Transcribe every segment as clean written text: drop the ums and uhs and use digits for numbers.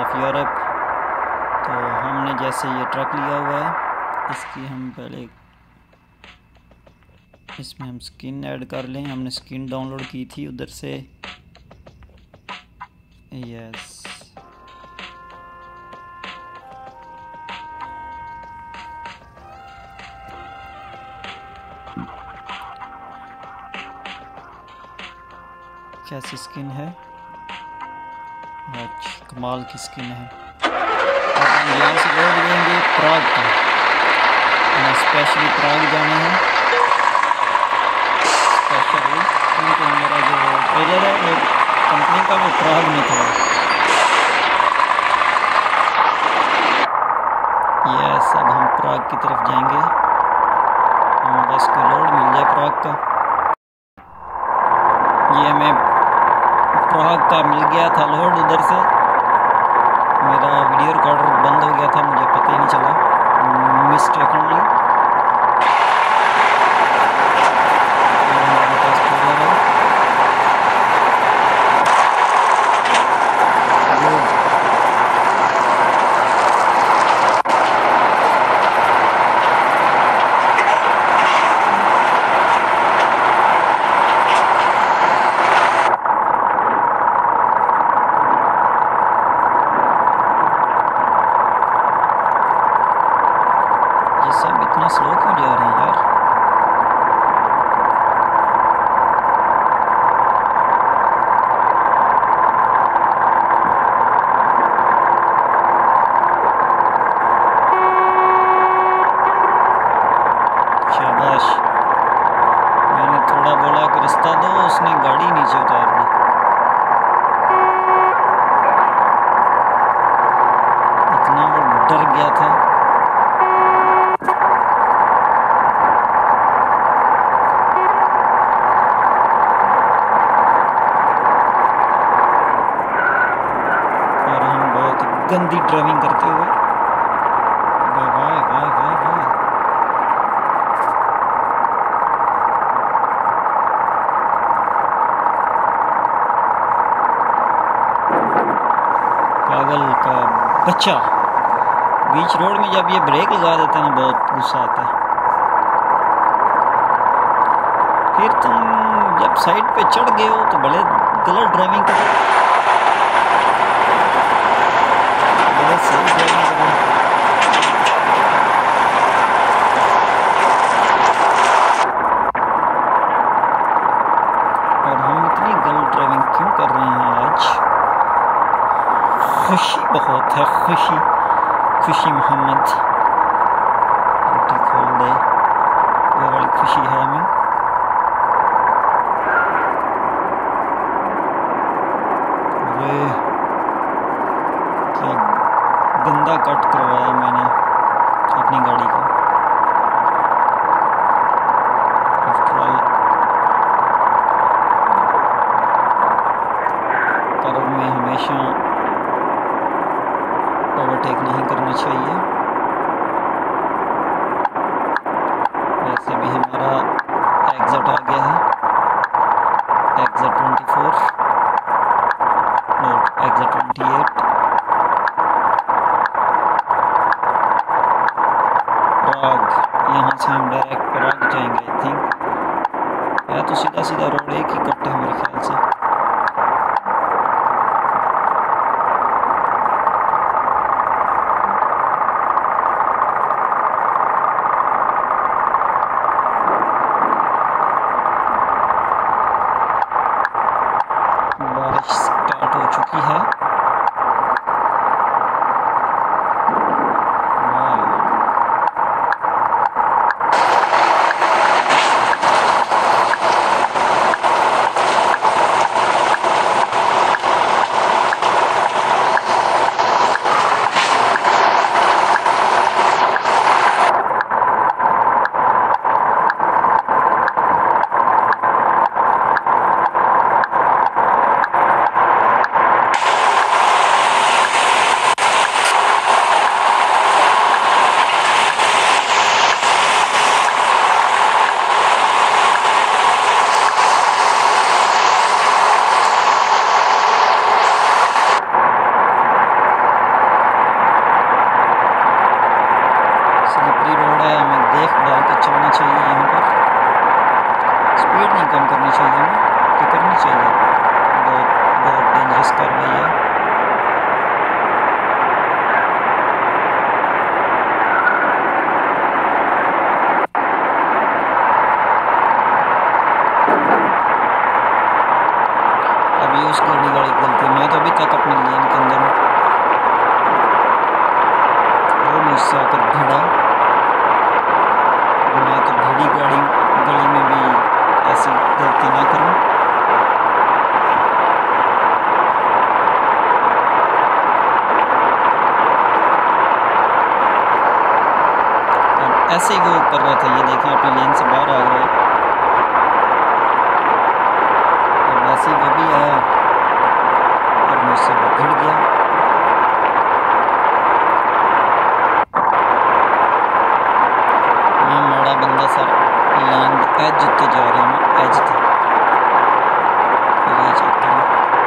Of Europe. तो हमने जैसे ये ट्रक लिया हुआ है, इसकी हम पहले इसमें हम स्किन ऐड कर लें। हमने स्किन डाउनलोड की थी उधर से। यस, कैसी स्किन है, अच्छा कमाल की स्किन है। अब हम यहाँ से लोड लेंगे प्राग का, हमें स्पेशली प्राग जाना है स्पेशली, क्योंकि हमारा जो ट्रेलर है वो कंपनी का वो प्राग में था। यस, अब हम प्राग की तरफ जाएंगे, हमें बस को लोड मिल जाए प्राग का। ये हमें प्राग का मिल गया था लोड उधर से। मेरा वीडियो रिकॉर्डर बंद हो गया था, मुझे पता ही नहीं चला मिस्टेकनली। हमारे पास ट्रेलर है, सब इतना स्लो क्यों जा रहे हैं यार। शाबाश, मैंने थोड़ा बोला कि रास्ता दो, उसने गाड़ी नीचे उतार दी। इतना वो डर गया था। गंदी ड्राइविंग करते हुए, वाह वाह वाह वाह वाह। पागल का बच्चा, बीच रोड में जब ये ब्रेक लगा देता है ना, बहुत गुस्सा आता है। फिर तुम जब साइड पे चढ़ गए हो तो बड़े गलत ड्राइविंग कर रहे हो। और हम इतनी गलत ड्राइविंग क्यों कर रहे हैं आज? खुशी बहुत है, खुशी खुशी मोहम्मद, रोटी खोल दे, वो बड़ी खुशी है हमें। अरे क्या गंदा कट करवाया मैंने अपनी गाड़ी का। आफ्टर ऑल कार में हमेशा ओवरटेक नहीं करना चाहिए। वैसे भी हमारा एग्जिट आ गया है, एग्जिट 24 और एग्जिट 28। प्राग, यहाँ से हम डायरेक्ट प्राग जाएंगे आई थिंक, या तो सीधा सीधा रोड एक ही कट है मेरे ख्याल से। बारिश स्टार्ट हो चुकी है। नहीं कम करनी चाहिए ना, कि करनी चाहिए? बहुत बहुत डेंजरस कार्रवाई है। अभी उस गाड़ी वाली गलती, मैं तो अभी तक अपनी लेन के अंदर हूँ, वो मुझसे आकर भिड़ा। मैं तो भिड़ी गली में भी ऐसी गलती ना करूँ। अब ऐसे ही वो कर रहा था, ये देखें अपनी लेन से बाहर आ रहा है। अब ऐसे ही वो भी आया और मुझसे वो भिड़ गया। मैं माड़ा बंदा सर, लेन एज उत्ते जा रहा हूँ, एज ते ये चाहता हूँ।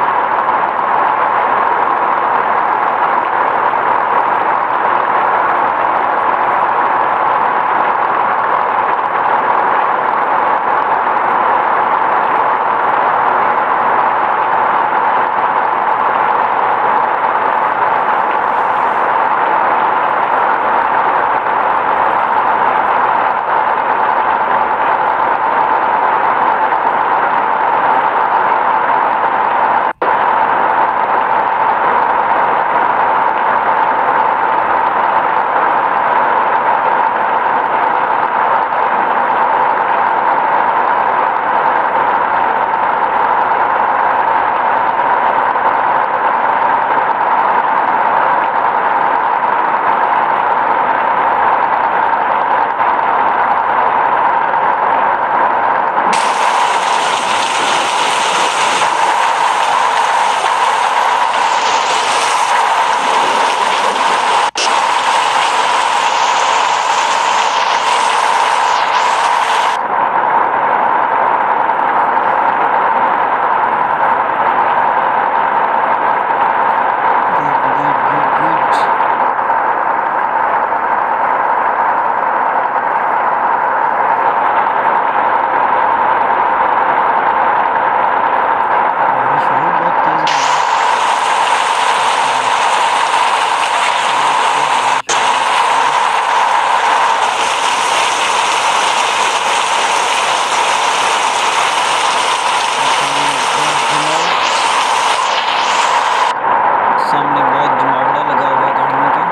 सामने बहुत जमावड़ा लगा हुआ है गाड़ियों का।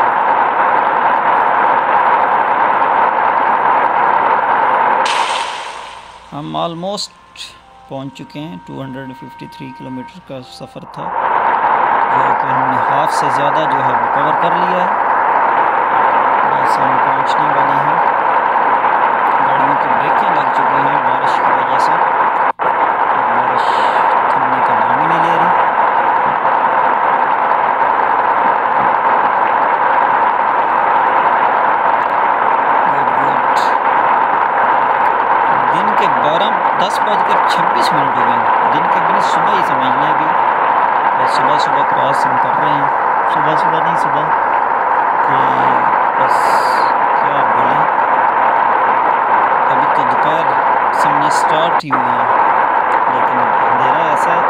हम ऑलमोस्ट पहुंच चुके हैं। 253 किलोमीटर का सफ़र था, जो कि हमने हाफ से ज़्यादा जो है वो कवर कर लिया है। बस हम पहुंचने वाले हैं। गाड़ियों की ब्रेकें लग चुकी हैं बारिश की वजह से, बारिश थमने का नाम ही नहीं ले रही। दिन के 10:26 हो गए। दिन के भी सुबह ही समझ लें अभी, बस सुबह सुबह क्रॉस हम कर रहे हैं। सुबह नहीं, सुबह कि बस क्या बोलें, अभी तो दोपहर समझे स्टार्ट ही हुई है, लेकिन अंधेरा ऐसा है।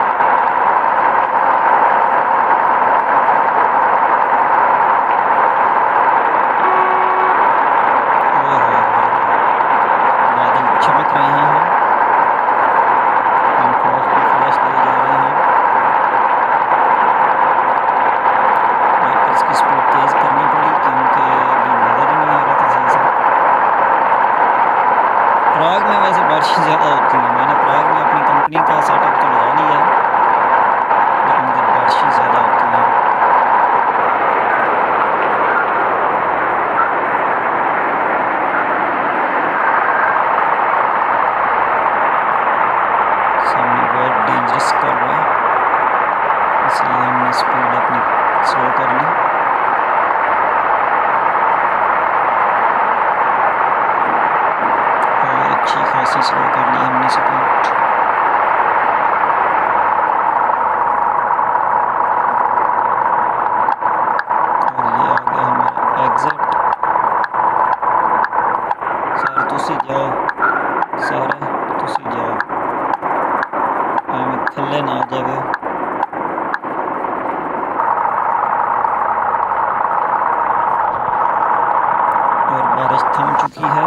बादल चमक रहे हैं, हम क्रॉस पे फ्लैश दिए जा रहे हैं। वाइपर्स की स्पीड तेज़ करनी पड़ी क्योंकि अभी नज़र ही नहीं आ रहा था सही से। प्राग में वैसे बारिशें ज़्यादा होती हैं। मैंने प्राग में अपनी कंपनी का सेटअप तो लगा लिया है, लेकिन उधर बारिशें ज़्यादा होती हैं। सामने बहुत डेंजरस कर रहा है, इसलिए हमने स्पीड अपनी स्लो कर ली। और अच्छी खासी स्लो कर ली हमने स्पीड। और ये आ गया हमारा एग्जिट। सर तुसी जाओ, सर तुसी जाओ। थल्ले ना आ जावे। और बारिश थम चुकी है।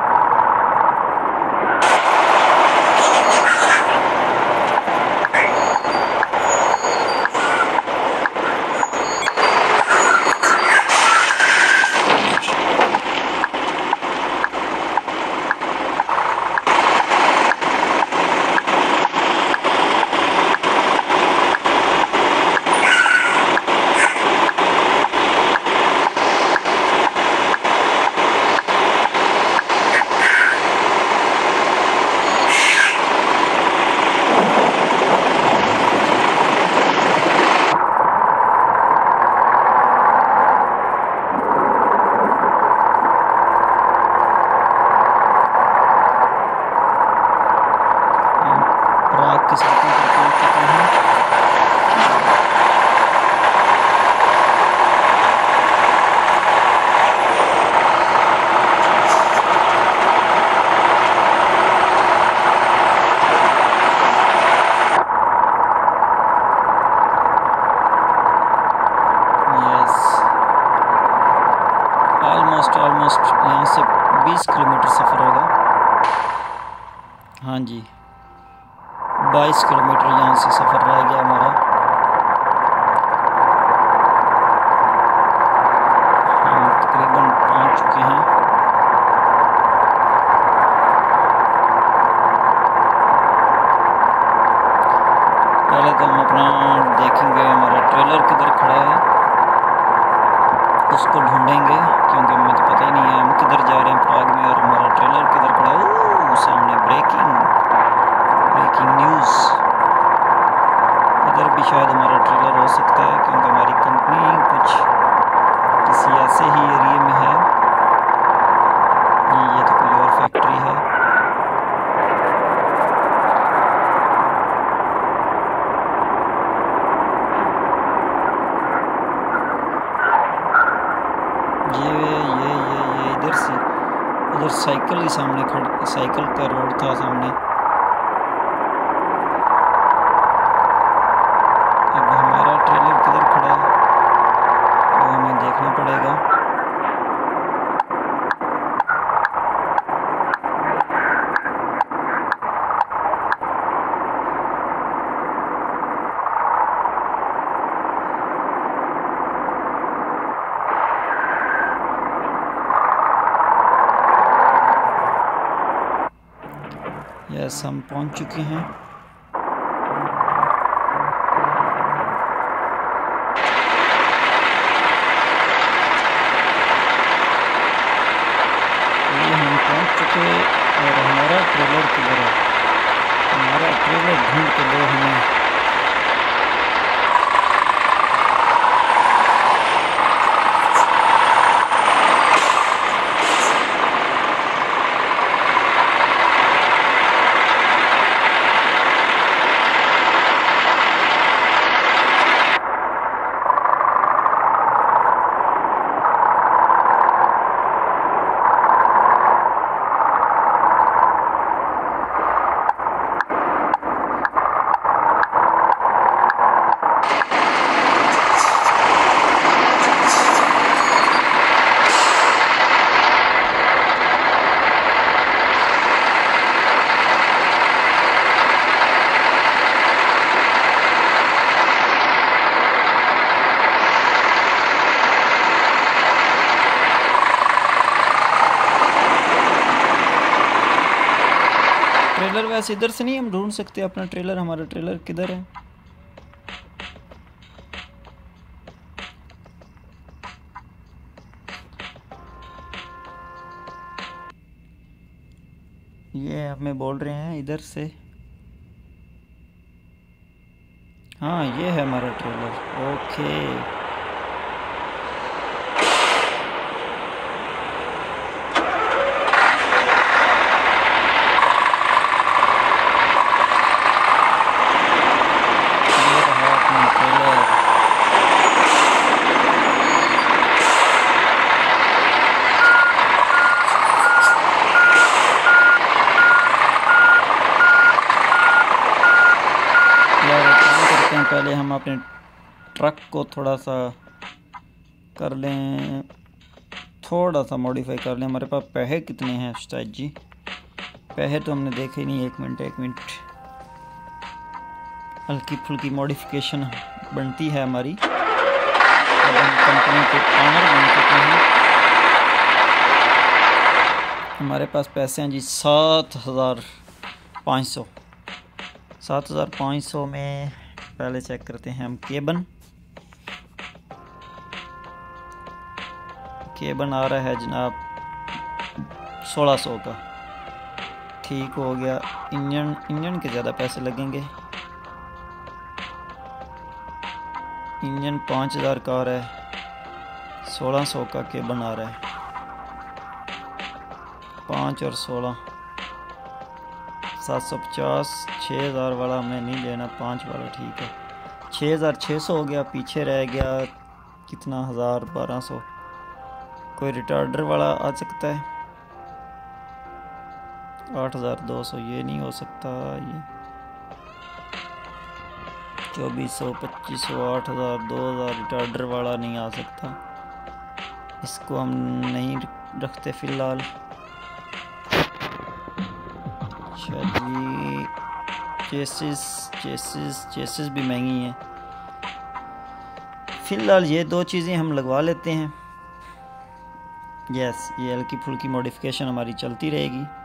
ऑलमोस्ट यहाँ से 20 किलोमीटर सफ़र होगा। हाँ जी, 22 किलोमीटर यहाँ से सफ़र रह गया हमारा। हम तकरीबन पहुँच चुके हैं। पहले तो हम अपना देखेंगे हमारा ट्रेलर किधर खड़ा है, उसको ढूंढेंगे, क्योंकि हमें तो पता ही नहीं है हम किधर जा रहे हैं प्राग में, और हमारा ट्रेलर किधर खड़ा है। सामने ब्रेकिंग न्यूज़। इधर भी शायद हमारा ट्रेलर हो सकता है, क्योंकि हमारी कंपनी कुछ किसी ऐसे ही एरिया में है। ये तो कोई और फैक्ट्री है। ये इधर से उधर साइकिल ही सामने साइकिल का रोड था सामने। अब हमारा ट्रेलर किधर खड़ा है वो हमें देखना पड़ेगा। यस, हम पहुंच चुके हैं। ये हम पहुंच चुके और हमारा ट्रेलर किधर है? हमारा ट्रेलर ढूंढ के दो हमें। ट्रेलर वैसे इधर से नहीं हम ढूंढ सकते अपना ट्रेलर? हमारा ट्रेलर किधर है? ये हमें बोल रहे हैं इधर से। हाँ, ये है हमारा ट्रेलर। ओके, पहले हम अपने ट्रक को थोड़ा सा कर लें, थोड़ा सा मॉडिफाई कर लें। हमारे पास पैसे कितने हैं उस्ताद जी? पैसे तो हमने देखे नहीं। एक मिनट, हल्की फुल्की मॉडिफिकेशन बनती है हमारी। अब हम कंपनी के ऑनर बन चुके हैं। हमारे पास पैसे हैं जी 7,500। 7,500 में पहले चेक करते हैं हम केबन आ रहा है जनाब 1600 का। ठीक हो गया। इंजन के ज़्यादा पैसे लगेंगे। इंजन 5000 का आ रहा है, 1600 का केबन आ रहा है। 5 और 16 750। 6000 वाला हमें नहीं लेना, 5 वाला ठीक है। 6600 हो गया। पीछे रह गया कितना, 1200। कोई रिटार्डर वाला आ सकता है। 8200 ये नहीं हो सकता। ये 2400, 2500, 8000, 2000 रिटार्डर वाला नहीं आ सकता। इसको हम नहीं रखते फ़िलहाल। अच्छा जी, चेसिस भी महंगी हैं। फ़िलहाल ये दो चीज़ें हम लगवा लेते हैं। यस, ये हल्की फुल्की मॉडिफिकेशन हमारी चलती रहेगी।